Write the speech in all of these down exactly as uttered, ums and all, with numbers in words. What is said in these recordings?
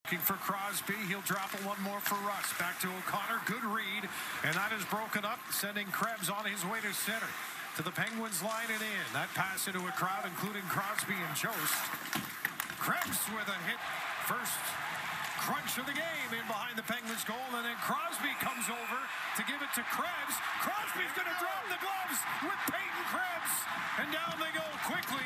Looking for Crosby. He'll drop it one more for Russ. Back to O'Connor. Good read. And that is broken up, sending Krebs on his way to center. To the Penguins line and in. That pass into a crowd, including Crosby and Jost. Krebs with a hit. First crunch of the game in behind the Penguins goal. And then Crosby comes over to give it to Krebs. Crosby's going to drop the gloves with Peyton Krebs. And down they go quickly.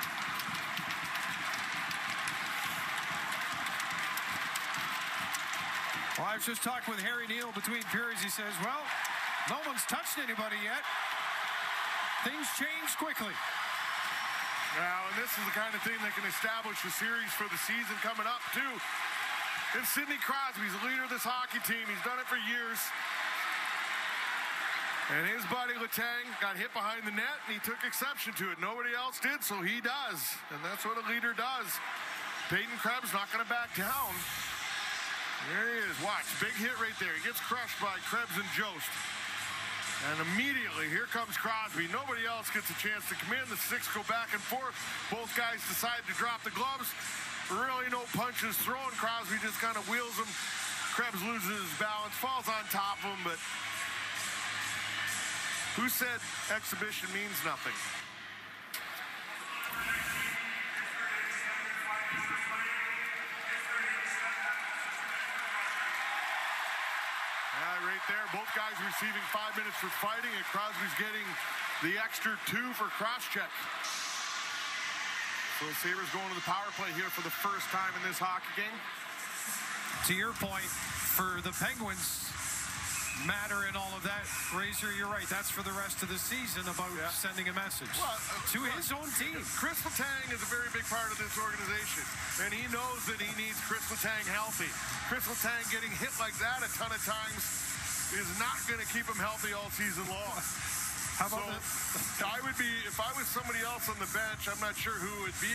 Well, I was just talking with Harry Neal between periods. He says, well, no one's touched anybody yet. Things change quickly. Well, and this is the kind of thing that can establish a series for the season coming up, too. It's Sidney Crosby. He's the leader of this hockey team. He's done it for years. And his buddy Letang got hit behind the net, and he took exception to it. Nobody else did, so he does. And that's what a leader does. Peyton Krebs not going to back down. There he is. Watch. Big hit right there. He gets crushed by Krebs and Jost. And immediately, here comes Crosby. Nobody else gets a chance to come in. The six go back and forth. Both guys decide to drop the gloves. Really no punches thrown. Crosby just kind of wheels him. Krebs loses his balance, falls on top of him, but who said exhibition means nothing? Right there, both guys receiving five minutes for fighting, and Crosby's getting the extra two for cross-check. So the Sabres going to the power play here for the first time in this hockey game. To your point, for the Penguins, matter in all of that, Razor, you're right. That's for the rest of the season about yeah. sending a message well, uh, to uh, his own team. Chris Letang is a very big part of this organization, and he knows that he needs Chris Letang healthy. Chris Letang getting hit like that a ton of times is not going to keep him healthy all season long. How about so, that? I would be, if I was somebody else on the bench, I'm not sure who it would be.